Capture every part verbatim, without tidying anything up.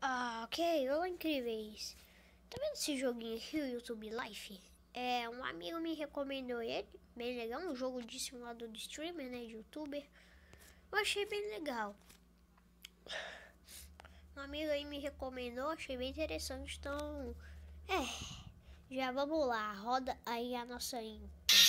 Ah, ok, olá incríveis. Tá vendo esse joguinho aqui, o YouTube Life? É, um amigo me recomendou ele, bem legal, um jogo de simulador de streamer, né, de youtuber. Eu achei bem legal. Um amigo aí me recomendou, achei bem interessante, então... É, já vamos lá, roda aí a nossa intro.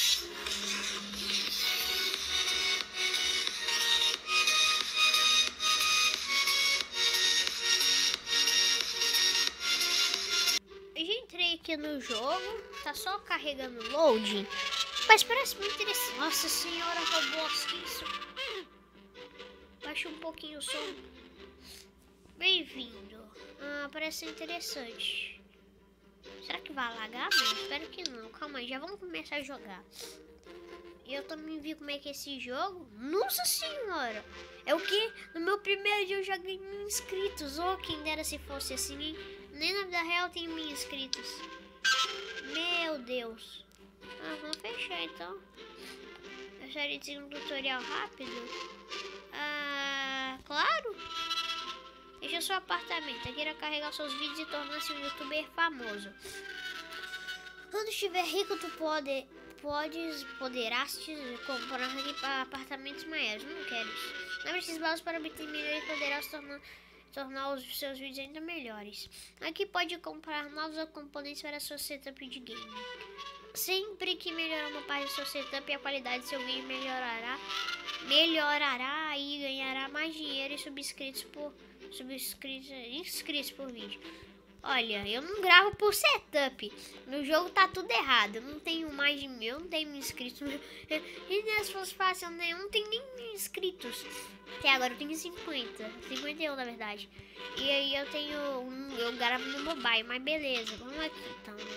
Eu já entrei aqui no jogo, tá só carregando loading, mas parece muito interessante. Nossa senhora, Roblox, que isso? Baixa um pouquinho o som. Bem-vindo. Ah, parece interessante. Será que vai alagar? Não, espero que não. Calma aí, já vamos começar a jogar. Eu também vi como é que é esse jogo. Nossa senhora! É o que? No meu primeiro dia eu já ganhei mil inscritos. Oh, quem dera se fosse assim, hein? Nem na vida real tem mil inscritos. Meu Deus. Ah, vamos fechar então. Eu gostaria de um tutorial rápido. Ah, claro. Este é o seu apartamento. Queira carregar seus vídeos e tornar-se um youtuber famoso. Quando estiver rico, tu pode, podes, poderás te comprar aqui para apartamentos maiores. Não queres? Lembre esses balas para obter melhor e poderás tornar, tornar os seus vídeos ainda melhores. Aqui pode comprar novos componentes para seu setup de game. Sempre que melhorar uma parte do seu setup, a qualidade do seu game melhorará. Melhorará e ganhará mais dinheiro e subscritos por subscritos inscritos por vídeo. Olha, eu não gravo por setup. No jogo tá tudo errado. Eu não tenho mais de mil, não tenho mil inscritos. E se fosse fácil, né? Eu não tenho nem mil inscritos. Até agora eu tenho cinquenta. cinquenta e um, na verdade. E aí eu tenho. Eu gravo no mobile, mas beleza. Vamos aqui então, né?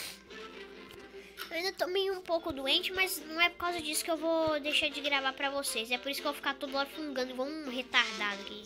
Eu ainda tô meio um pouco doente, mas não é por causa disso que eu vou deixar de gravar pra vocês. É por isso que eu vou ficar toda hora fungando igual um retardado aqui.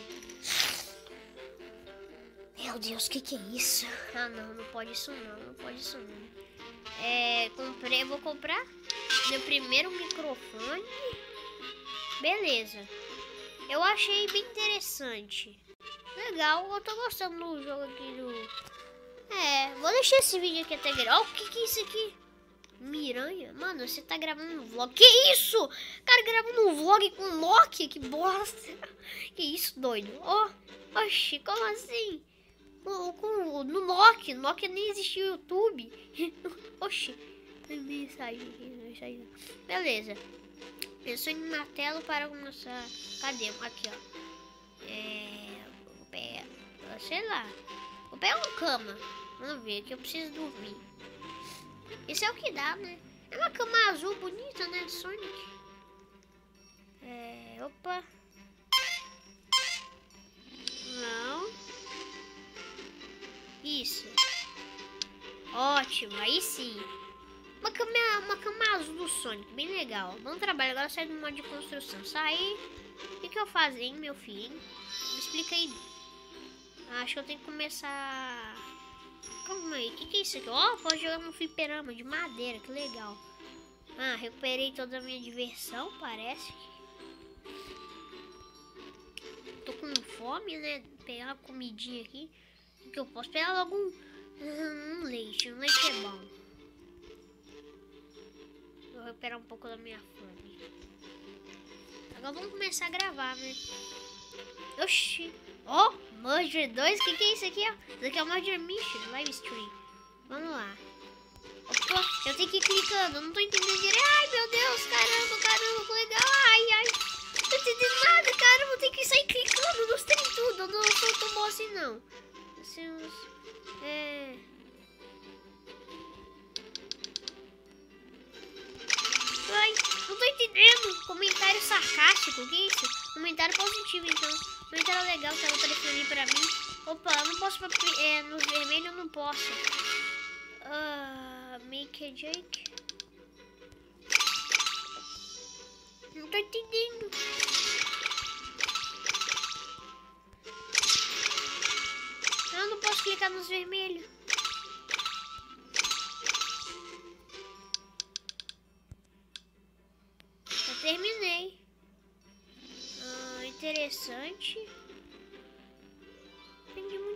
Meu Deus, o que que é isso? Ah, não, não pode isso não, não pode isso não. É, comprei, vou comprar meu primeiro microfone. Beleza. Eu achei bem interessante. Legal, eu tô gostando do jogo aqui do... É, vou deixar esse vídeo aqui até virar. Ó, o que que é isso aqui? Miranha? Mano, você tá gravando um vlog. Que isso? Cara, gravando um vlog com Nokia? Que bosta. Que isso, doido? Ó, oh, oxi, como assim? Com, com, no Nokia. Nokia nem existia o YouTube. Oxi. Mensagem aqui, mensagem. Beleza. Pensou em martelo para começar. Cadê? Aqui, ó. É... Vou pegar... Sei lá. Vou pegar uma cama. Vamos ver, que eu preciso dormir. Esse é o que dá, né? É uma cama azul bonita, né? De Sonic. É... Opa. Não. Isso. Ótimo, aí sim. Uma cama, uma cama azul do Sonic, bem legal. Bom trabalho, agora sai do modo de construção. Sair. O que, que eu faço, hein, meu filho? Me explica aí. Acho que eu tenho que começar... Calma aí, o que, que é isso aqui? Ó, oh, posso jogar no fliperama de madeira, que legal. Ah, recuperei toda a minha diversão, parece. Tô com fome, né? Pegar uma comidinha aqui. O que eu posso pegar logo um, um leite. Um leite é bom. Vou recuperar um pouco da minha fome. Agora vamos começar a gravar, né? Oxi. Ó, oh, Murder dois. O que, que é isso aqui, ó? Isso aqui é o Murder Mission, live stream. Vamos lá. Opa, eu tenho que ir clicando. Eu não tô entendendo direito. Ai, meu Deus. Caramba, caramba, que legal. Ai, ai. Não tô entendendo nada, caramba. Eu tenho que sair clicando nos trem tudo. Eu não sou tão bom assim, não. Assim, é... Ai, não tô entendendo. Comentário sarcástico, o que é isso? Comentário positivo, então. Comentário legal que ela apareceu ali pra mim. Opa, eu não posso... É, no vermelho eu não posso. Uh, make a Jake. Não tô entendendo. Eu não posso clicar nos vermelhos. Eu terminei. Ah, interessante. Tem de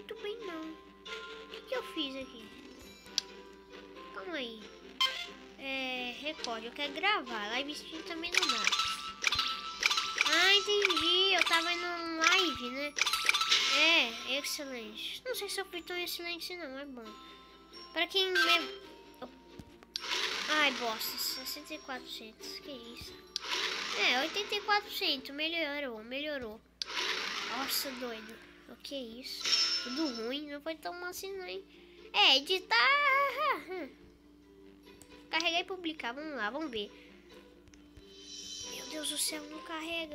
aqui? Calma aí. É, recorde, eu quero gravar. Live stream também não dá. Ah, entendi. Eu tava indo no live, né? É, excelente. Não sei se eu fui tão excelente não, é bom. Pra quem me... Ai, bosta, sessenta e quatro por cento. Que isso? É, oitenta e quatro por cento. Melhorou, melhorou. Nossa, doido. O que é isso? Tudo ruim, não foi tão assim não, hein? É, editar... Carregar e publicar, vamos lá, vamos ver. Meu Deus do céu, não carrega.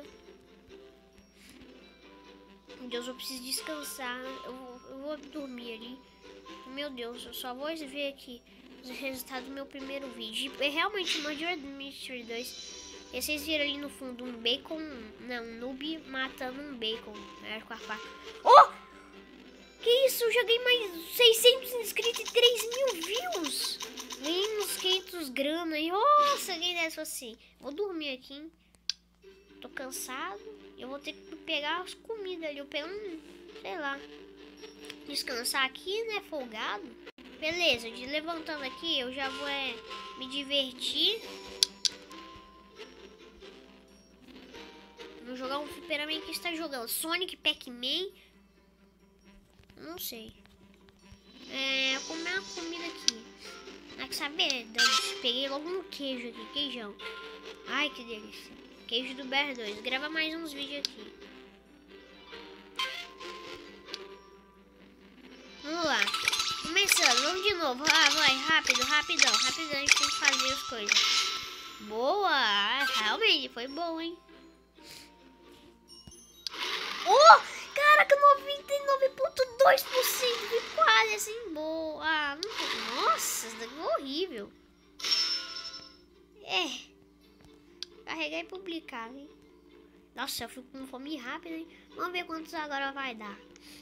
Meu Deus, eu preciso descansar. Eu vou, eu vou dormir ali. Meu Deus, eu só vou ver aqui os resultados do meu primeiro vídeo. É realmente Murder Mystery dois. E vocês viram ali no fundo um bacon. Não, um noob matando um bacon. É, com a faca. Oh! Que isso? Eu joguei mais seiscentos inscritos e três mil views. Ganhei uns quinhentos gramas. Nossa, quem desse assim. Vou dormir aqui, hein? Tô cansado. Eu vou ter que pegar as comidas ali. Eu pego um, sei lá. Descansar aqui, né? Folgado. Beleza, de levantando aqui, eu já vou é, me divertir. Vou jogar um fliperama que está jogando Sonic, Pac-Man. Não sei. É, comer uma comida aqui. Ah, que saber, peguei logo um queijo aqui, queijão. Ai, que delícia. Queijo do B R dois. Grava mais uns vídeos aqui. Vamos lá. Começando, vamos de novo. Ah, vai, rápido, rapidão. Rapidão, a gente tem que fazer as coisas. Boa! Realmente, foi bom, hein? Oh! Caraca, noventa e nove vírgula dois por cento de quase assim, boa. Ah, não... Nossa, isso daqui é horrível. É. Carregar e publicar, hein? Nossa, eu fico com fome rápida, hein? Vamos ver quantos agora vai dar.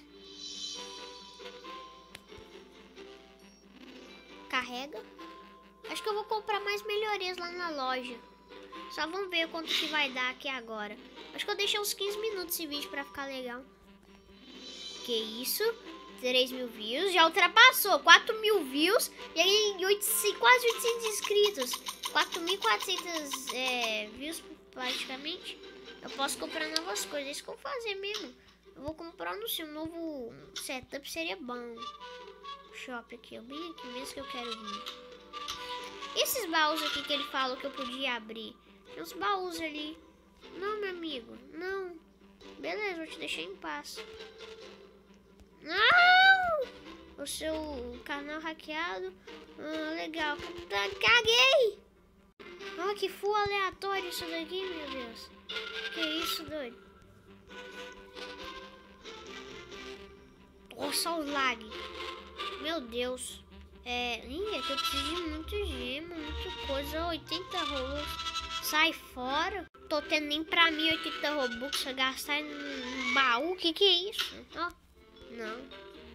Carrega. Acho que eu vou comprar mais melhorias lá na loja. Só vamos ver quanto que vai dar aqui agora. Acho que eu deixei uns quinze minutos esse vídeo pra ficar legal. Que isso? três mil views. Já ultrapassou. quatro mil views. E aí quase oitocentos inscritos. quatro mil e quatrocentos é, views praticamente. Eu posso comprar novas coisas. É isso que eu vou fazer mesmo. Eu vou comprar, não sei, um novo setup seria bom. Shop aqui. Eu bem aqui mesmo que eu quero vir. Esses baús aqui que ele falou que eu podia abrir. Tem uns baús ali. Não, meu amigo. Não. Beleza, vou te deixar em paz. Não! O seu canal hackeado. Ah, legal. Caguei! Ah, que full aleatório isso daqui, meu Deus. Que isso, doido? Nossa, o lag. Meu Deus. É, ih, aqui eu preciso de muito gema, muita coisa. oitenta robux. Sai fora. Tô tendo nem pra mim oitenta robux pra gastar num baú. Que que é isso? Ó, não.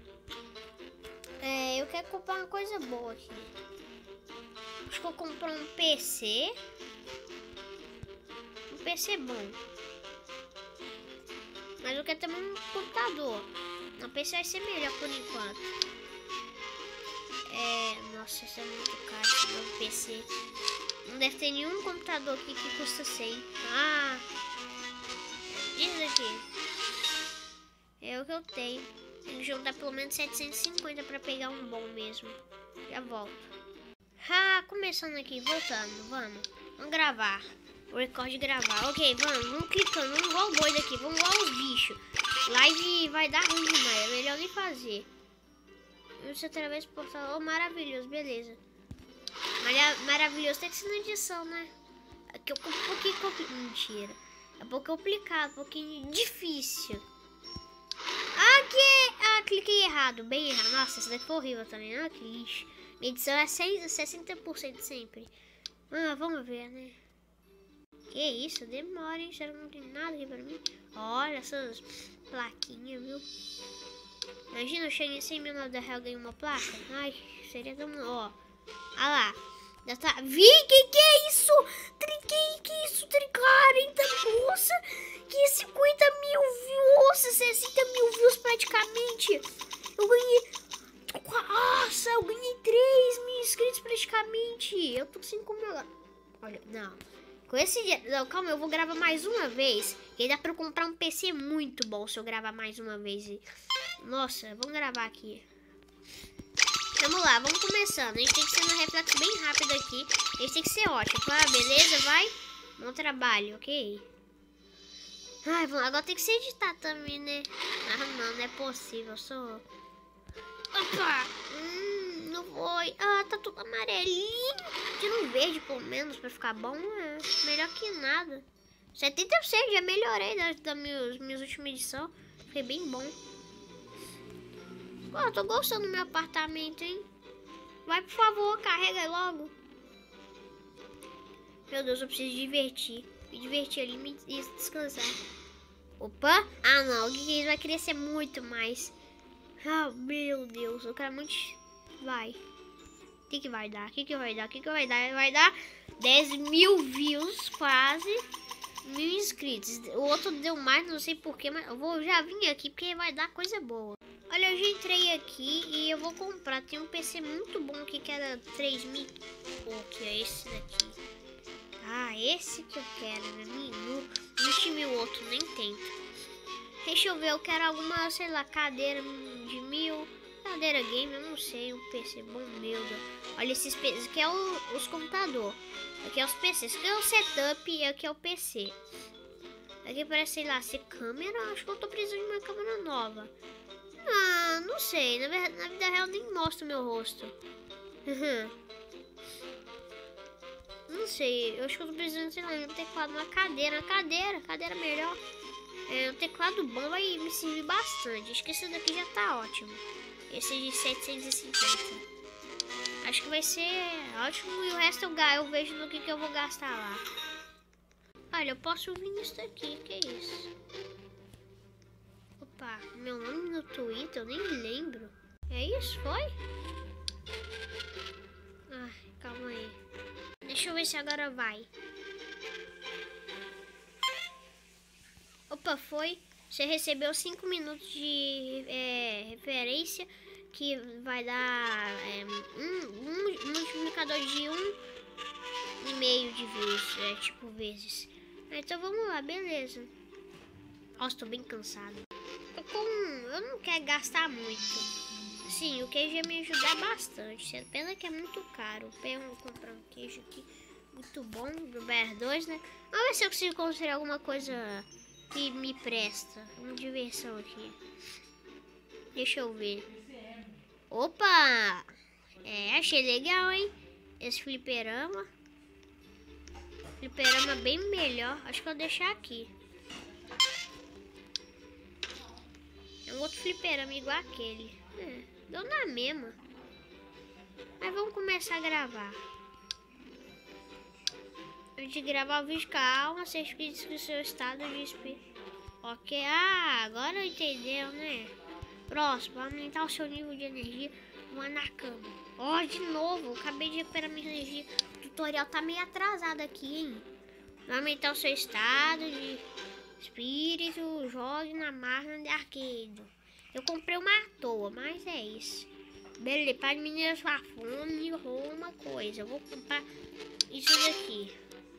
É, eu quero comprar uma coisa boa aqui. Acho que eu comprar um P C. Um P C bom. Mas eu quero também um computador. O P C vai ser melhor por enquanto. É, nossa, isso é muito caro, esse novo P C. Não deve ter nenhum computador aqui que custa cem. Ah, isso aqui é o que eu tenho. Tem que juntar pelo menos setecentos e cinquenta para pegar um bom mesmo. Já volto. Ah, começando aqui, voltando, vamos. Vamos gravar. O recorde gravar. Ok, vamos, vamos clicando, vamos igual doido aqui, vamos igual os bichos. Live vai dar ruim demais, é melhor nem fazer. Você através do portal, oh, maravilhoso, beleza. Mara maravilhoso tem que ser na edição, né? Aqui é um pouquinho complicado. Mentira. É um pouco complicado, um pouquinho difícil. Aqui! Ah, cliquei errado, bem errado. Nossa, isso daqui foi horrível também. Ah, que lixo. Minha edição é sessenta por cento sempre. Ah, vamos ver, né? Que isso? Demora, hein? Será que não tem nada aqui pra mim? Olha essas plaquinhas, viu? Imagina eu cheguei em cem mil da real e ganhei uma placa. Ai, seria tão... Ó. Ah lá. Já tá... Vi, que que é isso? Trinquei, que isso? quarenta, nossa. Que cinquenta mil views. Nossa, sessenta mil views praticamente. Eu ganhei... Nossa, eu ganhei três mil inscritos praticamente. Eu tô com cinco mil. Olha, não. Com esse dia... Não, calma, eu vou gravar mais uma vez. E aí dá pra eu comprar um P C muito bom se eu gravar mais uma vez. Nossa, vamos gravar aqui. Vamos lá, vamos começando. A gente tem que ser no reflexo bem rápido aqui. A gente tem que ser ótimo. Ah, beleza, vai. Bom trabalho, ok. Ai, vamos, agora tem que se editar também, né? Ah, não, não é possível. Eu sou... Opa! Hum, não foi. Ah, tá tudo amarelinho. Tira um verde, pelo menos, pra ficar bom. É melhor que nada. setenta por cento, já melhorei das da minhas, minhas últimas edições. Foi bem bom. Pô, eu tô gostando do meu apartamento, hein? Vai, por favor, carrega aí logo. Meu Deus, eu preciso divertir. Me divertir ali me, e descansar. Opa! Ah, não. O que que é isso? Vai crescer muito mais. Ah, meu Deus. Eu quero muito... Vai. O que que vai dar? O que que vai dar? O que que vai dar? Vai dar dez mil views, quase. Mil inscritos. O outro deu mais, não sei porquê, mas eu vou já vim aqui porque vai dar coisa boa. Olha, eu já entrei aqui e eu vou comprar. Tem um P C muito bom aqui que era três mil. Pô, que é esse daqui. Ah, esse que eu quero, né? Não existe o outro, nem tento. Deixa eu ver, eu quero alguma, sei lá, cadeira de mil. Cadeira game, eu não sei, um P C bom, meu Deus. Olha esses P Cs, aqui é o, os computadores. Aqui é os P Cs, aqui é o setup e aqui é o P C. Aqui parece, sei lá, ser câmera. Acho que eu tô precisando de uma câmera nova. Ah, não sei, na, verdade, na vida real nem mostra o meu rosto. Não sei, eu acho que eu tô precisando, sei lá, de um teclado, uma cadeira, uma cadeira, cadeira melhor. É, um teclado bom vai me servir bastante. Acho que esse daqui já tá ótimo. Esse de setecentos e cinquenta. Acho que vai ser ótimo e o resto eu, eu vejo no que, que eu vou gastar lá. Olha, eu posso vir nisso daqui, que é isso? Opa, meu nome no Twitter, eu nem lembro. É isso, foi? Ai, calma aí. Deixa eu ver se agora vai. Opa, foi. Você recebeu cinco minutos de é, referência, que vai dar é, um, um multiplicador de um e meio de vezes, é, tipo vezes. Então vamos lá, beleza. Nossa, tô bem cansado. Eu, com, eu não quero gastar muito. Sim, o queijo ia me ajudar bastante. Pena que é muito caro. Eu vou comprar um queijo aqui muito bom do B R dois, né? Vamos ver se eu consigo construir alguma coisa que me presta. Uma diversão aqui. Deixa eu ver. Opa! É, achei legal, hein? Esse fliperama. Fliperama bem melhor. Acho que eu vou deixar aqui. É um outro fliperama igual aquele. É, deu na mesma. Mas vamos começar a gravar. Antes de gravar o vídeo, calma, certifique que o seu estado de espírito. Ok, ah, agora entendeu, né? Próximo, aumentar o seu nível de energia, vou na cama. Ó, oh, de novo, acabei de recuperar minha energia. O tutorial tá meio atrasado aqui, hein? Vai aumentar o seu estado de espírito, jogue na máquina de arcade. Eu comprei uma à toa, mas é isso. Beleza, para diminuir a sua fome, uma coisa. Eu vou comprar isso daqui.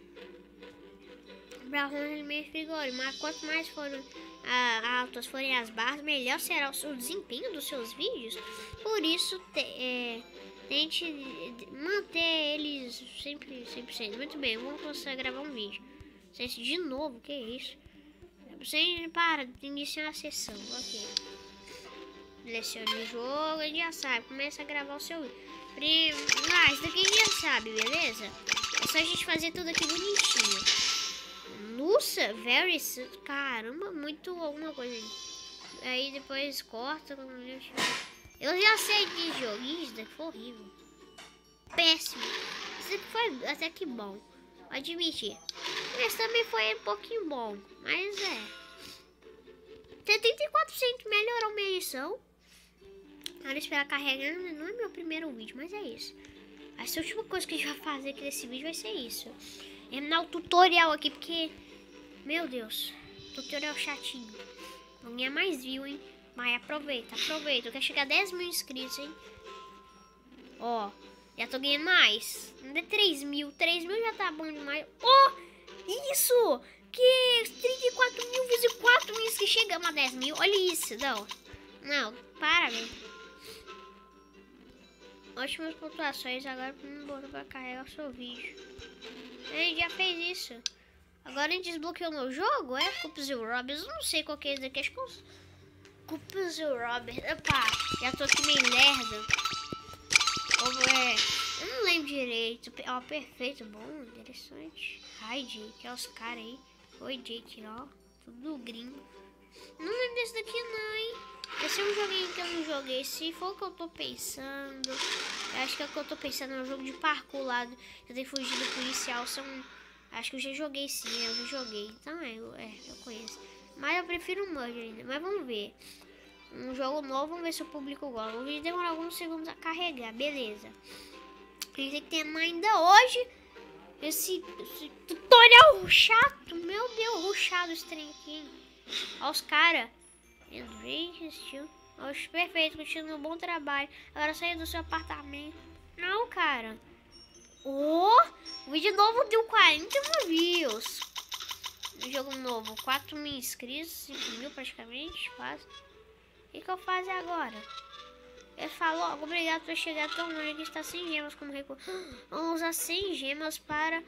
Para os meus frigoríficos, mas quanto mais forem ah, altas forem as barras, melhor será o seu desempenho dos seus vídeos. Por isso, te, é, tente manter eles sempre cem por cento. Muito bem, vamos começar a gravar um vídeo. De novo, que é isso? Você para de iniciar a sessão, ok. Selecione o jogo, a gente já sabe. Começa a gravar o seu vídeo. Ah, isso daqui a gente já sabe, beleza? É só a gente fazer tudo aqui bonitinho. Nossa, very... Caramba, muito alguma coisa aí. Aí depois corta. Eu já sei de jogo. Isso daqui foi horrível. Péssimo. Isso daqui foi até que bom. Admitir. Esse também foi um pouquinho bom. Mas é. setenta e quatro por cento melhorou minha edição. Agora esperar carregar. Não é meu primeiro vídeo, mas é isso. Essa última coisa que a gente vai fazer aqui nesse vídeo vai ser isso. Terminar o tutorial aqui, porque... Meu Deus. Tutorial chatinho. Vamos ganhar mais view, hein? Mas aproveita, aproveita. Eu quero chegar a dez mil inscritos, hein? Ó, já tô ganhando mais. Ainda três mil. três mil já tá bom demais. Ó, isso! Que trinta e quatro mil vezes quatro mil que chegamos a dez mil. Olha isso, não. Não, para, velho. Ótimas pontuações. Agora bora pra carregar o seu vídeo. A gente já fez isso. Agora a gente desbloqueou meu jogo, é? Cups e Robbers. Eu não sei qual que é esse daqui. Acho que é os Cups e Robbers. Opa, já tô aqui meio lerdo. Ou é... Eu não lembro direito. Ó, perfeito, bom, interessante. Hi, Jake, é os caras aí. Oi, Jake, ó. Tudo gringo. Não lembro desse daqui não, hein? Esse é um joguinho que eu não joguei. Se for o que eu tô pensando, eu acho que é o que eu tô pensando é um jogo de parkour lá. Eu tenho fugido do policial. São... Acho que eu já joguei sim, eu já joguei. Então é, eu, é, eu conheço. Mas eu prefiro o Merge ainda. Mas vamos ver. Um jogo novo, vamos ver se o público gosta. O vídeo demora alguns segundos a carregar, beleza. Tem que ter ainda hoje esse, esse tutorial chato. Meu Deus, rushado esse trem aqui. Olha os caras. Andrei, assistiu. Oxe, perfeito, continua um bom trabalho. Agora saia do seu apartamento. Não, cara. Oh, o vídeo novo deu quarenta views. Jogo novo, quatro mil inscritos, cinco mil praticamente, quase. O que, que eu faço agora? Ele falou, oh, obrigado por chegar tão longe, que está sem gemas como recurso. Vamos usar cem gemas para...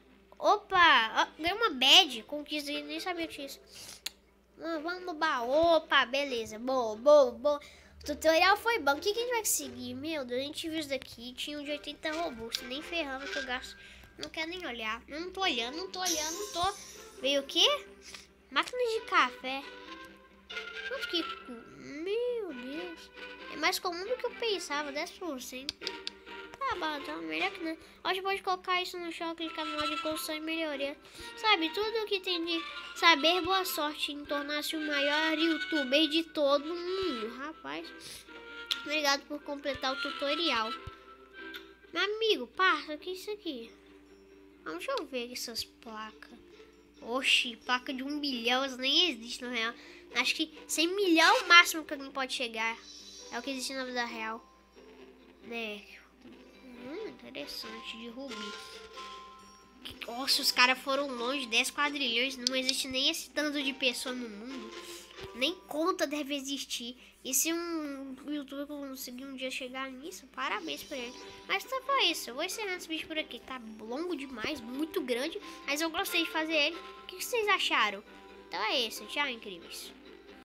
Opa, oh, ganhei uma badge, conquista, nem sabia que tinha isso. Ah, vamos no baú, opa, beleza, bom, bom, bom. O tutorial foi bom, o que, que a gente vai seguir? Meu Deus, a gente viu isso daqui, tinha um de oitenta robôs, nem ferrando que eu gasto. Não quero nem olhar, eu não tô olhando, não tô olhando, não tô... Veio o quê? Máquina de café. Quanto que... Meu Deus. É mais comum do que eu pensava, dez por cento. Tá bom, então melhor que não. Hoje pode colocar isso no show, clicar no modo de construção e melhoria. Sabe, tudo que tem de saber, boa sorte em tornar-se o maior youtuber de todo mundo. Rapaz, obrigado por completar o tutorial. Meu amigo, passa, o que é isso aqui? Vamos eu ver essas placas. Oxi, placa de um bilhão, isso nem existe na real. Acho que cem milhão é o máximo que alguém pode chegar. É o que existe na vida real. Né? Hum, interessante, de rubi. Nossa, os caras foram longe, dez quadrilhões. Não existe nem esse tanto de pessoa no mundo. Nem conta deve existir. E se um youtuber conseguir um dia chegar nisso, parabéns pra ele. Mas tá, foi isso. Eu vou encerrar esse vídeo por aqui. Tá longo demais, muito grande. Mas eu gostei de fazer ele. O que vocês acharam? Então é isso. Tchau, incríveis.